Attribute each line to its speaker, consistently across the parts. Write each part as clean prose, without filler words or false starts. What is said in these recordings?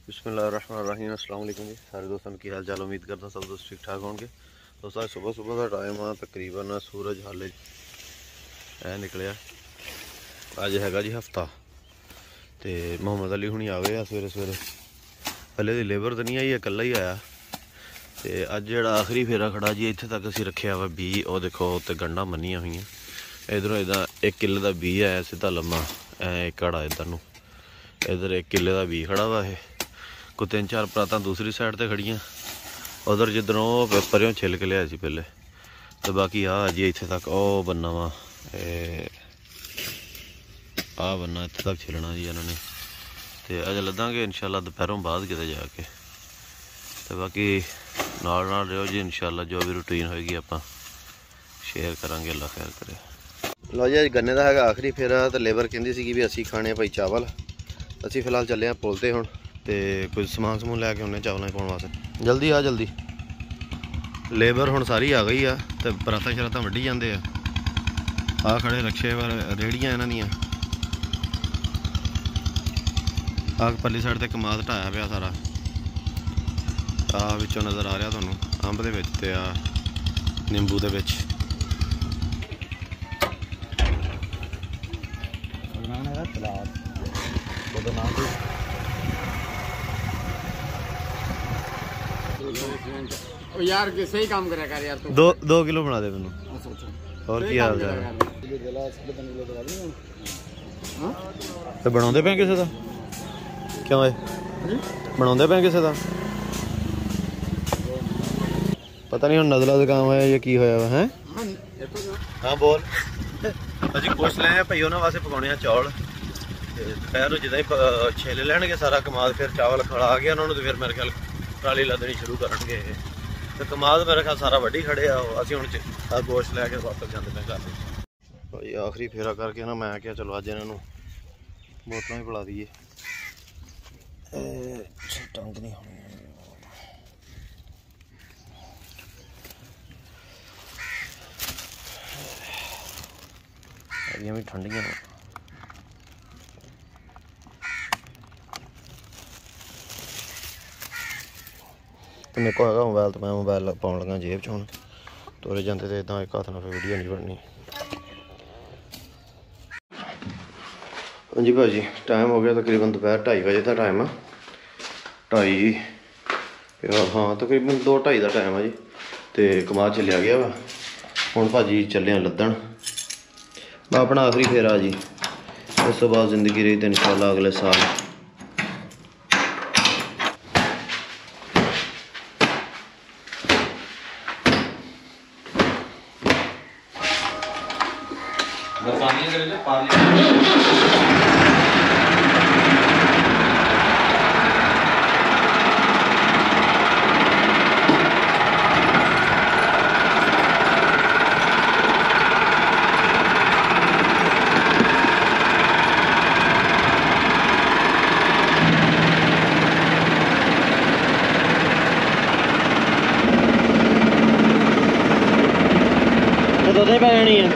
Speaker 1: बिस्मिल्लाहिर्रहमानिर्रहीम। अस्सलाम वालेकुम जी सारे दोस्तों की हाल चाल। उम्मीद करता सब दोस्त ठीक ठाक होंगे। दोस्तों सुबह सुबह का टाइम आ, तकरीबन सूरज हाले निकलिया। अज हैगा जी हफ्ता तो मोहम्मद अली हुणी आ गए आ सवेरे सवेरे। पहले दी लेबर तो नहीं आई है, कल्ला ही आया। तो अज जो आखिरी फेरा खड़ा जी इत्थे तक असीं रखिया वा बी। और देखो उत्ते गंढां मन्नियां हुई, इधरों इदा 1 किले का बी है सीधा लम्मा घड़ा। इधर 1 किले का बी खड़ा वा। कोई 3-4 परातां दूसरी साइड ते खड़ियां, उधर जिधरों परों छिल के लिया पहले। तो बाकी आ जी इत्थे तक ओ बन्ना वा, आ बन्ना इत्थे तक छिलना जी इन्होंने। तो अज लद्दांगे इंशाल्लाह दोपहरों बाद किते जाके। तो बाकी नाल रहो जी, इंशाल्लाह जो भी रूटीन होएगी आपां शेयर करांगे। अल्लाह खैर करे। लो जी अज गन्ने का है आखिरी फेरा। तो लेबर कहती सी भी असीं खाने भाई चावल। असीं फिलहाल चले हैं पुल ते हुण, ते कुछ समान समून लैके आने चावलें पाउण वास्ते। जल्दी आ जल्दी। लेबर हुण सारी आ गई आ ते परातां शरातां वड्ढी जांदे आ खड़े रक्शे पर रेहड़ियां इन्हां दियां। आ परली साइड ते कमाद ढाया पिया सारा। आ विचों नज़र आ रहा तुहानूं अंब दे विच ते आ निंबू दे विच।
Speaker 2: यार सही काम करे कर यार।
Speaker 1: 2 किलो बना दे मैनू। और की हाल चाल है? तो बनाउंदे पे किसे दा? क्यों है बनाउंदे पे किसे दा? पता नहीं हुण नज़ला जुकाम है या की होया है। हाँ बोल। अजी पुछ ले भाई उन्होंने वास्ते पकाने चौल। दोपहर जिदा ही छेले लैणगे सारा कमाद, फिर चावल खड़ा गया उन्होंने। तो फिर मेरे ख्याल ट्राली लदनी शुरू करनगे। तो कमाद मेरे ख्याल सारा वड्डी खड़े आ। असीं हुण गोश्त लैके वापस जाते पे घर। भाई आखिरी फेरा करके ना मैं क्या चलो अज इन्हों बोतलों भी पिला दीए। टंग नहीं होनी भी ठंडियां। तो मेरे को है मोबाइल, तो मैं मोबाइल पाउन लगा जेब च। हुण तुरे जाते तो इदा एक हाथ नाल वीडियो नहीं बननी। हाँ जी भाजी टाइम हो गया तकरीबन दोपहर 2:30 बजे का टाइम है। 2:30 हाँ तकरीबन 2-2:30 का टाइम है जी। तो कमाद चलिया गया वा। हुण भाजी चले लद्दण अपना आखिरी फेरा जी। उस तो बाद जिंदगी रही तो इंशाल्लाह अगले साल। पै जानी है।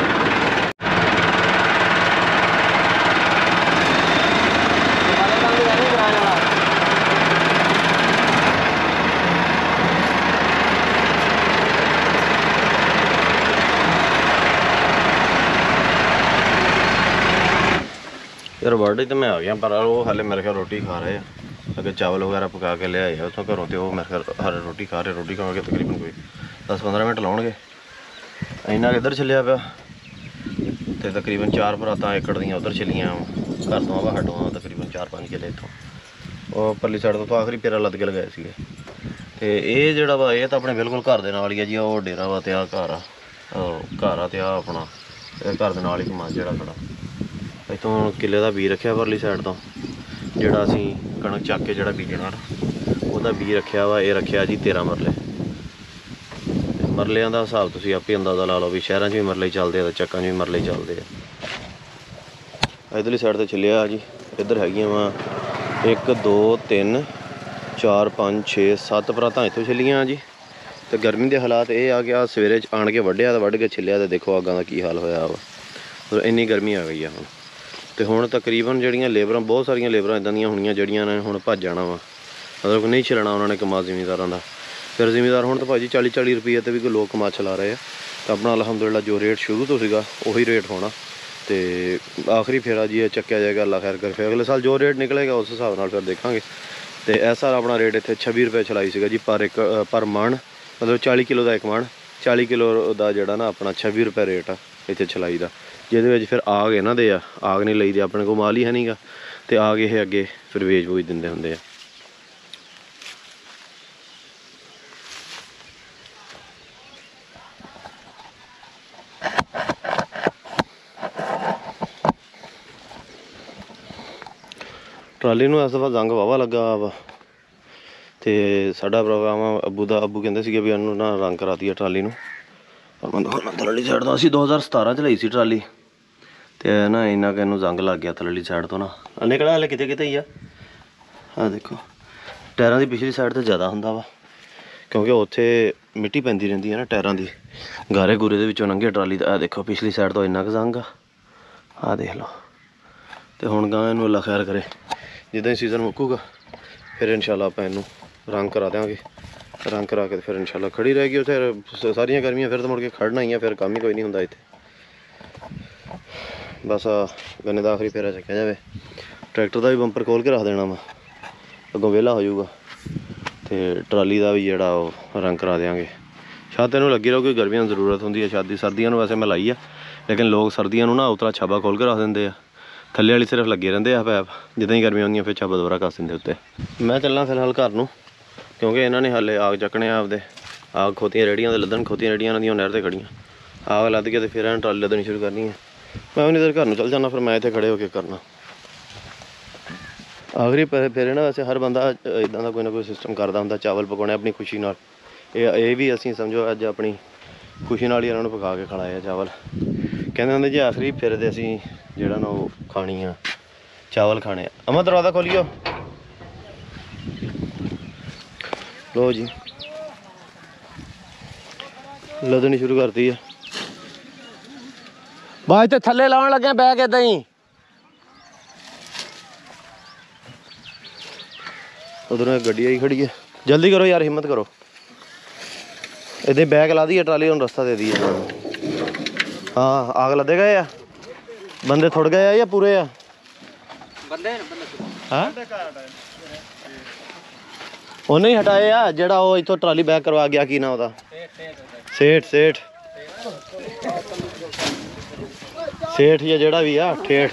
Speaker 1: यार बर्थडे तो मैं आ गया, पर वो हाले मेरे ख्याल रोटी खा रहे हैं। अगर चावल वगैरह पका के ले आए उतों घरों, तो मेरे ख्याल हर रोटी खा रहे। रोटी खा के तकरीबन कोई 10-15 मिनट लाउणगे। इन्ना इधर चलिया पिया। तो तकरीबन 4 परातां एकड़ दियां उधर चलियां। घर तो आवा हटों तकरीबन 4-5 किले इतों। और परली साइड तो आखिरी फेरा लद के लगाए थे। तो ये जोड़ा वा ये तो अपने बिल्कुल घर के नाल ही है जी। वो डेरा वा तो घर आ तो अपना घर के नाल ही कमाद जोड़ा खड़ा। इतों किले का बी रखा परली साइड तो, जोड़ा असी कणक चक के जोड़ा बीजना वह बी रखा वा। ये रखा जी 13 मरले। मरलियां का हिसाब तुसीं आपे अंदाज़ा ला लो भी शहरों भी मरले चलते हैं, चक्कां भी मरले चलते हैं। इधरली साइड तो चलिया जी। इधर हैगियां वा 1 2 3 4 5 6 7 परातां इत्थों छिलियां जी। तो गर्मी के हालात ये आ गया सवेरे आण के वड्ढिया तो वड्ढ के छिलिया। तो देखो अग्गां दा की हाल होया वा। इन्नी गर्मी आ गई है हुण। ਤੇ ਹੁਣ ਤਕਰੀਬਨ ਜਿਹੜੀਆਂ ਲੇਬਰਾਂ ਬਹੁਤ ਸਾਰੀਆਂ ਲੇਬਰਾਂ ਇਦਾਂ ਦੀਆਂ ਹੋਣੀਆਂ ਜਿਹੜੀਆਂ ਨੇ ਹੁਣ ਭੱਜ ਜਾਣਾ ਵਾ, ਮਤਲਬ ਨਹੀਂ ਛਿਲਣਾ ਉਹਨਾਂ ਨੇ ਕਮਾ ਜ਼ਿਮੀਂਦਾਰਾਂ ਦਾ। ਫਿਰ ਜ਼ਿਮੀਂਦਾਰ ਹੁਣ ਤਾਂ ਭਾਜੀ 40-40 ਰੁਪਏ ਤੇ ਵੀ ਕੋਈ ਲੋਕ ਕਮਾ ਚਲਾ ਰਹੇ ਆ। ਤਾਂ ਆਪਣਾ ਅਲਹਮਦੁਲਿਲਾ ਜੋ ਰੇਟ ਸ਼ੁਰੂ ਤੋਂ ਸੀਗਾ ਉਹੀ ਰੇਟ ਹੋਣਾ, ਤੇ ਆਖਰੀ ਫੇਰਾ ਜੀ ਇਹ ਚੱਕਿਆ ਜਾਏਗਾ। ਅੱਲਾ ਖੈਰ ਕਰ, ਫਿਰ ਅਗਲੇ ਸਾਲ ਜੋ ਰੇਟ ਨਿਕਲੇਗਾ ਉਸ ਹਿਸਾਬ ਨਾਲ ਫਿਰ ਦੇਖਾਂਗੇ। ਤੇ ਇਸ ਸਾਲ ਆਪਣਾ ਰੇਟ ਇੱਥੇ 26 ਰੁਪਏ ਚਲਾਈ ਸੀਗਾ ਜੀ ਪਰ ਮਣ, ਮਤਲਬ 40 ਕਿਲੋ ਦਾ ਇੱਕ ਮਣ, 40 ਕਿਲੋ ਦਾ ਜਿਹੜਾ ਨਾ ਆਪਣਾ 26 ਰੁਪਏ ਰੇਟ ਆ ਇੱਥੇ ਚਲਾਈ ਦਾ। ਜਿਹਦੇ ਵਿੱਚ ਫਿਰ ਆਗ ਇਹਨਾਂ ਦੇ ਆ, ਆਗ ਨਹੀਂ ਲਈ ਦੀ, ਆਪਣੇ ਕੋਲ ਮਾਲ ਹੀ ਹੈ ਨਹੀਂਗਾ, ਤੇ ਆਗ ਇਹ ਅੱਗੇ ਫਿਰ ਵੇਚ ਵੂਚ ਦਿੰਦੇ ਹੁੰਦੇ ਆ। ਟਰਾਲੀ ਨੂੰ ਇਸ ਦਫਾ ਜ਼ੰਗ ਵਾਹਵਾ ਲੱਗਾ ਵਾ, ਤੇ ਸਾਡਾ ਪ੍ਰੋਗਰਾਮ ਆ ਅੱਬੂ ਕਹਿੰਦੇ ਸੀਗੇ ਵੀ ਇਹਨੂੰ ਨਾ ਰੰਗ ਕਰਾ ਦਈਏ ਟਰਾਲੀ ਨੂੰ। ਪਰ ਮੈਂ ਦਿਖਾਉਣਾ ਥੱਲੜੀ ਸਾਈਡ ਤੋਂ, ਅਸੀਂ 2017 'ਚ ਲਈ ਸੀ ਟਰਾਲੀ, ਤੇ ਨਾ ਇੰਨਾ ਕਿ ਇਹਨੂੰ ਜ਼ੰਗ ਲੱਗ ਗਿਆ ਥੱਲੜੀ ਸਾਈਡ ਤੋਂ ਨਾ, ਨਿਕਲਿਆ ਹਲੇ ਕਿਤੇ ਕਿਤੇ ਹੀ ਆ। ਆਹ ਦੇਖੋ ਟਾਇਰਾਂ ਦੀ ਪਿਛਲੀ ਸਾਈਡ 'ਤੇ ਜ਼ਿਆਦਾ ਹੁੰਦਾ ਵਾ, ਕਿਉਂਕਿ ਉੱਥੇ ਮਿੱਟੀ ਪੈਂਦੀ ਰਹਿੰਦੀ ਹੈ ਨਾ ਟਾਇਰਾਂ ਦੀ, ਗਾਰੇ ਗੂਰੇ ਦੇ ਵਿੱਚੋਂ ਲੰਘੇ ਟਰਾਲੀ ਦਾ। ਆਹ ਦੇਖੋ ਪਿਛਲੀ ਸਾਈਡ ਤੋਂ ਇੰਨਾ ਕੁ ਜ਼ੰਗ ਆ, ਆਹ ਦੇਖ ਲਓ। ਤੇ ਹੁਣ ਗਾਂ ਇਹਨੂੰ ਅੱਲਾ ਖੈਰ ਕਰੇ, ਜਿੱਦਾਂ ਹੀ ਸੀਜ਼ਨ ਮੁੱਕੂਗਾ ਫਿਰ ਇਨਸ਼ਾਅੱਲਾ ਆਪਾਂ ਇਹਨੂੰ ਰੰਗ ਕਰਾ ਦਿਆਂਗੇ। ਰੰਗ ਕਰਾ ਕੇ ਫਿਰ ਇਨਸ਼ਾਅੱਲਾ ਖੜੀ ਰਹੇਗੀ ਉੱਥੇ ਸਾਰੀਆਂ ਗਰਮੀਆਂ, ਫਿਰ ਤਾਂ ਮੁੜ ਕੇ ਖੜਨਾ ਹੀ ਆ, ਫਿਰ ਕੰਮ ਹੀ ਕੋਈ ਨਹੀਂ ਹੁੰਦਾ ਇੱਥੇ। ਬਸ ਆ ਗੰਨੇ ਦਾ ਆਖਰੀ ਫੇਰਾ ਚੱਕਿਆ ਜਾਵੇ। ਟਰੈਕਟਰ ਦਾ ਵੀ ਬੰਪਰ ਖੋਲ੍ਹ ਕੇ ਰੱਖ ਦੇਣਾ ਵਾ, ਅੱਗੋਂ ਵਿਹਲਾ ਹੋ ਜਾਊਗਾ, ਤੇ ਟਰਾਲੀ ਦਾ ਵੀ ਜਿਹੜਾ ਉਹ ਰੰਗ ਕਰਾ ਦਿਆਂਗੇ। ਛੱਤ ਇਹਨੂੰ ਲੱਗੀ ਰਹੂਗੀ, ਗਰਮੀਆਂ ਨੂੰ ਜ਼ਰੂਰਤ ਹੁੰਦੀ ਹੈ ਛੱਤ ਦੀ। ਸਰਦੀਆਂ ਨੂੰ ਵੈਸੇ ਮੈਂ ਲਾਈ ਆ, ਲੇਕਿਨ ਲੋਕ ਸਰਦੀਆਂ ਨੂੰ ਨਾ ਉਤਰਾ ਛਾਬਾ ਖੋਲ੍ਹ ਕੇ ਰੱਖ ਦਿੰਦੇ ਆ, ਥੱਲੇ ਵਾਲੀ ਸਿਰਫ ਲੱਗੇ ਰਹਿੰਦੇ ਆ ਪੈਪ। ਜਿੱਦਾਂ ਹੀ ਗਰਮੀਆਂ ਹੁੰਦੀਆਂ ਫਿਰ ਛਾਬਾ ਦੁਬਾਰਾ ਕੱਸ ਦਿੰਦੇ ਉੱਤੇ। ਮੈਂ ਚੱਲਾਂ ਫਿਲਹਾਲ ਘਰ ਨੂੰ, ਕਿਉਂਕਿ ਇਹਨਾਂ ਨੇ ਹਾਲੇ ਆਗ ਚੱਕਣੇ ਆ ਆਪਦੇ। ਆਗ ਖੋਤੀਆਂ ਰੇੜੀਆਂ ਦੇ ਲੱਦਣ, ਖੋਤੀਆਂ ਰੇੜੀਆਂ ਇਹਨਾਂ ਦੀਆਂ ਨਹਿਰ 'ਤੇ ਖੜੀਆਂ, ਆਗ ਲੱਦ ਕੇ ਤੇ ਫਿਰ ਇਹਨਾਂ ਟਰਾਲੀ ਲੱਦਣੀ ਸ਼ੁਰੂ ਕਰਨੀ ਹੈ। ਮੈਂ ਉਨੀ ਦੇਰ ਘਰ ਨੂੰ ਚੱਲ ਜਾਂਦਾ, ਫਿਰ ਮੈਂ ਇੱਥੇ ਖੜੇ ਹੋ ਕੇ ਕਰਨਾ ਆਖਰੀ ਫੇਰੇ ਨਾ। ਵੈਸੇ ਹਰ ਬੰਦਾ ਇੱਦਾਂ ਦਾ ਕੋਈ ਨਾ ਕੋਈ ਸਿਸਟਮ ਕਰਦਾ ਹੁੰਦਾ, ਚਾਵਲ ਪਕਾਉਣੇ ਆਪਣੀ ਖੁਸ਼ੀ ਨਾਲ। ਇਹ ਵੀ ਅਸੀਂ ਸਮਝੋ ਅੱਜ ਆਪਣੀ ਖੁਸ਼ੀ ਨਾਲ ਹੀ ਇਹਨਾਂ ਨੂੰ ਪਕਾ ਕੇ ਖਿਲਾਏ ਆ ਚਾਵਲ। ਕਹਿੰਦੇ ਹੁੰਦੇ ਜੀ ਆਖਰੀ ਫੇਰੇ 'ਤੇ ਅਸੀਂ ਜਿਹੜਾ ਨਾ ਉਹ ਖਾਣੀ ਆ, ਚਾਵਲ ਖਾਣੇ ਆ। ਅਮਾ ਦਰਵਾਜ਼ਾ ਖੋਲੀਓ। ਲੋ ਜੀ ਲੱਦਣੀ ਸ਼ੁਰੂ ਕਰਤੀ ਆ। ਬਾਅਦ ਤੇ ਥੱਲੇ ਲਾਉਣ ਲੱਗੇ ਬੈਗ ਏਦਾਂ ਹੀ। ਉਧਰੋਂ ਇੱਕ ਗੱਡੀ ਆਈ ਖੜੀ ਹੈ, ਜਲਦੀ ਕਰੋ ਯਾਰ, ਹਿੰਮਤ ਕਰੋ। ਇਹਦੇ ਬੈਗ ਲਾ ਦਈਏ, ਟਰਾਲੀ ਨੂੰ ਰਸਤਾ ਦੇ ਦਈਏ। ਹਾਂ ਆਗ ਲੱਦੇ ਗਏ ਆ ਬੰਦੇ, ਥੁੜ ਗਏ ਆ ਜਾਂ ਪੂਰੇ ਆ ਬੰਦੇ? ਹਾਂ ਉਹਨੇ ਹੀ ਹਟਾਏ ਆ, ਜਿਹੜਾ ਉਹ ਇੱਥੋਂ ਟਰਾਲੀ ਬੈਕ ਕਰਵਾ ਗਿਆ। ਕੀ ਨਾ ਉਹਦਾ? ਸੇਠ ਜਾਂ ਜਿਹੜਾ ਵੀ ਆ ਠੇਠ।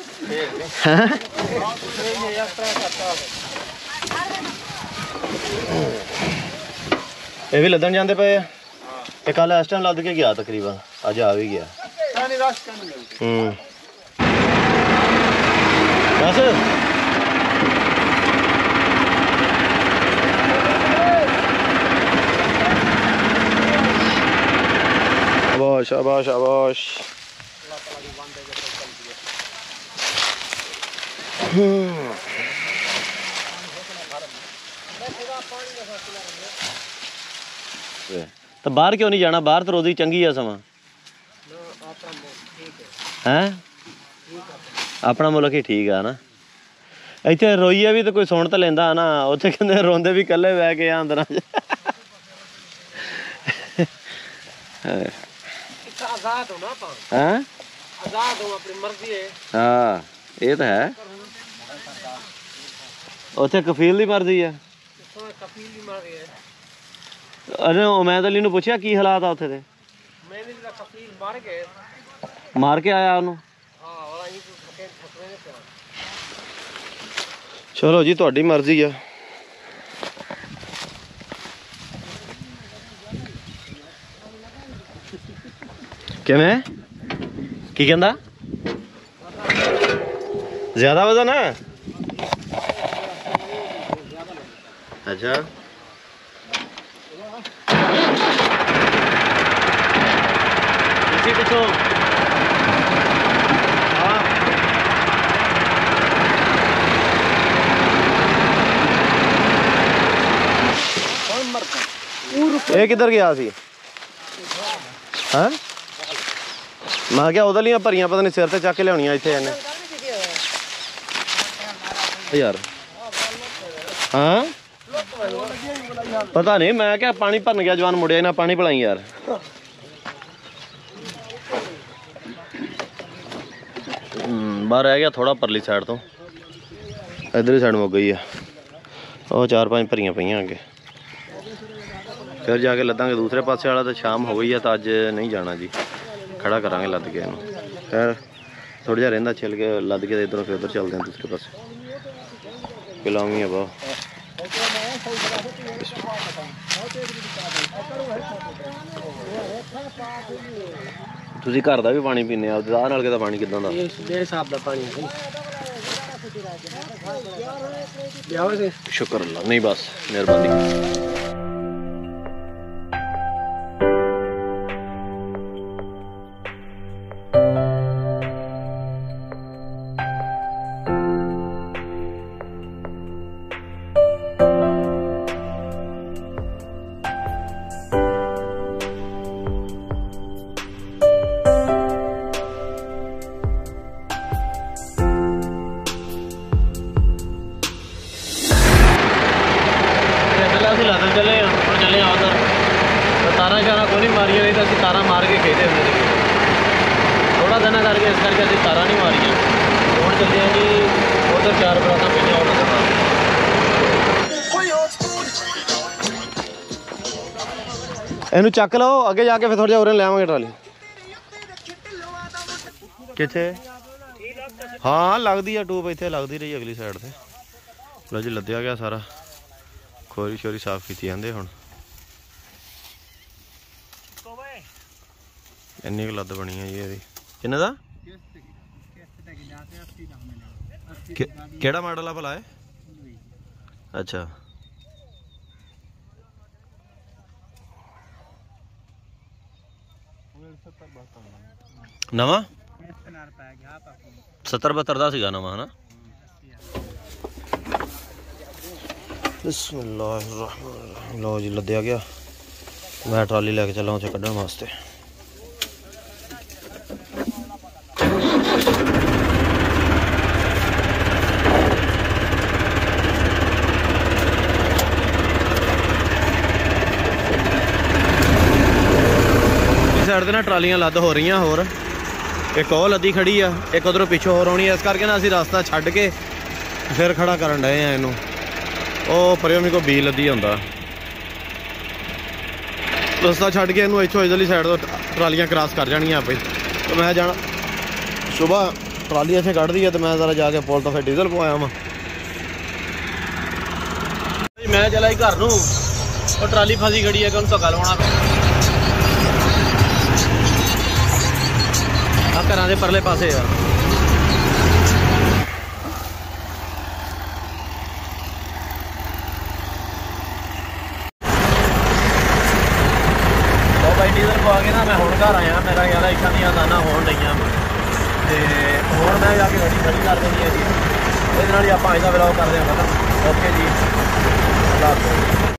Speaker 1: ਇਹ ਵੀ ਲੱਦਣ ਜਾਂਦੇ ਪਏ ਆ। ਇਹ ਕੱਲ ਇਸ ਟਾਈਮ ਲੱਦ ਕੇ ਗਿਆ ਤਕਰੀਬਨ, ਅੱਜ ਆ ਵੀ ਗਿਆ। ਬਸ शाबाश शाबाश। तो बाहर क्यों नहीं जाना? बाहर तो रोजी चंगी है समा है, अपना मुल्क ही ठीक है ना। इतने रोईए भी तो कोई सुन तो लेंदा ना, उत्थे कहंदे रोंदे भी कल्ले बह के अंदर। आजाद हो ना अपन, हैं आजाद हो, अपनी मर्जी है। हाँ ये तो है, उत्थे कफील दी मर्जी है। कफील दी मर्जी है। अरे उमैद अली नूं पुछया की हालात आ उत्थे दे? मैंने दा कफील मार के आया ओनू। हां वाला ही ठकरे ने। चलो जी तुहाडी मर्जी है। किवें की कहंदा? ज्यादा वजन है? अच्छा इसी पिछो ये किधर गया सी? हाँ मैं क्या उधर लिया भरियां पता नहीं सिर ते चक के लियानियां इत्थे इन्हें। यार हाँ पता नहीं, मैं क्या पानी भरन गया जवान मुड़िया ना पानी पिलाई यार। बाहर रह गया थोड़ा परली साइड तो, इधर साइड मुक गई है। और 4-5 भरियां पईयां अगे, फिर जाके लदांगे दूसरे पासे वाला। तो शाम हो गई है तो अज नहीं जाना जी, खड़ा करांगे लद के इनू। फिर थोड़ा जिहा रहिंदा छिल के लद के इधरों फिर उधर चलते हैं दूसरे पासे। पिलावी है बहुत ਤੁਸੀਂ ਘਰ ਦਾ ਵੀ ਪਾਣੀ ਪੀਂਦੇ ਆ, ਦਾਹ ਨਾਲ ਕਿਦਾ ਪਾਣੀ ਕਿਦਾਂ ਦਾ?
Speaker 2: मेरे हिसाब का पानी है।
Speaker 1: शुक्र अल्लाह, नहीं बस मेहरबानी। चले चले उधर तारा शारा को नहीं मारिया, नहीं तो असं तारा मार के खेते होंगे थोड़ा दिन करके, इस करके असं तारा नहीं मारिया। हूँ चलते हैं जी उधर 4 बरात पे इनू चक लो अगे जाके, फिर थोड़ा जिहा उरे लियावांगे ट्राली किथे। हाँ लगती है टूब, इतने लगती रही अगली साइड से। लो जी लद्या गया सारा, खोरी शोरी साफ की जाते। हुण इन्नी क लद बनी है जी ਇਹਦੀ। किन्ने दा केड़ा मॉडल है भला है? अच्छा नवा 70-72 ਦਾ ਸੀਗਾ ਨਵਾਂ, ਹਨਾ? बिस्मिल्लाहिर्रहमानिर्रहीम। लो जी लद्या गया, मैं ट्राली लैके चला उसे कढ़न वास्ते। इस साइड ना ट्रालियां लद हो रही, होर एक और लदी खड़ी आ, एक उधरों पिछों होर आनी है। इस करके ना असीं रास्ता छड्ड के फिर खड़ा करन डए आ इनू। ਉਹ ਪਰਿਓ ਮੇਰੇ ਕੋ ਬੀ ਲੱਦੀ ਹੁੰਦਾ, ਰਸਤਾ ਛੱਡ ਕੇ ਇਹਨੂੰ ਇੱਥੋਂ ਇਧਰਲੀ ਸਾਈਡ ਤੋਂ ਟਰਾਲੀਆਂ ਕ੍ਰਾਸ ਕਰ ਜਾਣੀਆਂ ਆਪੇ। ਤੇ ਮੈਂ ਜਾਣਾ ਸੁਬਾਹ ਟਰਾਲੀ ਇੱਥੇ ਕੱਢਦੀ ਹੈ, ਤੇ ਮੈਂ ਜ਼ਰਾ ਜਾ ਕੇ ਪੁਲ ਤੋਂ ਫਿਰ ਡੀਜ਼ਲ ਪਵਾਇਆ ਵਾਂ। ਮੈਂ ਚਲਾ ਘਰ ਨੂੰ, ਉਹ ਟਰਾਲੀ ਫਸੀ ਖੜੀ ਹੈ ਕਿ ਉਹਨੂੰ ਧੱਕਾ ਲਵਾਉਣਾ ਪਿਆ। ਆ ਘਰਾਂ ਦੇ ਪਰਲੇ ਪਾਸੇ ਆ। डीजल पा के ना मैं हुण घर आया, मेरा यार इच्छा दी दाना होण लईआं ते हुण मैं जाके गड्डी खड़ी कर देनी है जी। इहदे नाल ही आपां अज दा व्लॉग करदे हां खत्म। ओके जी, अल्लाह हाफ़िज़।